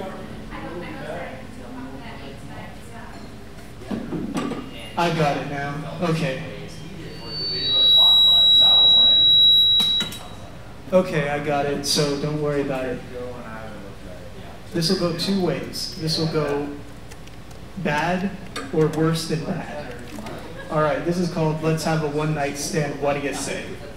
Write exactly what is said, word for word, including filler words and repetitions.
I got it now. Okay. Okay, I got it, so don't worry about it. This will go two ways. This will go bad or worse than bad. All right, this is called Let's Have a One Night Stand. What do you say?